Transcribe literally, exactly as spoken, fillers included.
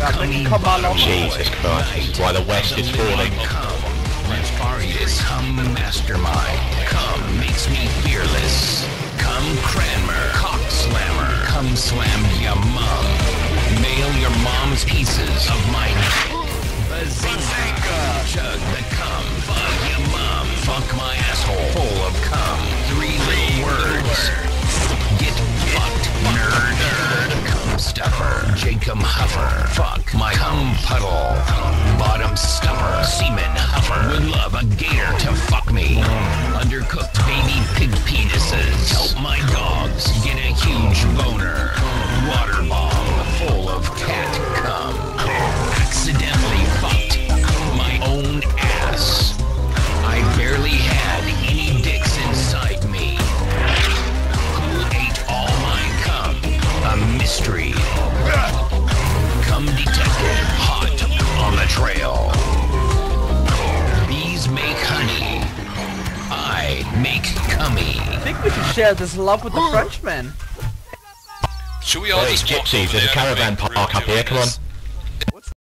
Cummy come on, bottom Jesus Christ, why the West is falling. Come, nefarious, come mastermind. Come, makes me fearless. Come, Cranmer, cock slammer. Come, slam ya mum. Mail your mom's pieces of my bazinga. Chug the cum, fuck ya mum. Fuck my asshole, full of cum. Three little words. Get fucked, nerd. Nerd, cum stuffer. Jacob Huffer. Fuck my cum puddle. Bottom stuffer. Semen huffer. Would love a gator to fuck me. Undercooked baby pig penises. Help my dogs get a huge boner. Water bomb full of cat cum. Accidentally fucked my own ass. I barely had any dicks inside me. Who ate all my cum? A mystery. Cum detected, hot on the trail. Bees make honey. I make cummy. I think we should share this love with the Frenchman. Should we all Hey, just walk gypsies, over there's a there caravan and park up doing here, come on. this?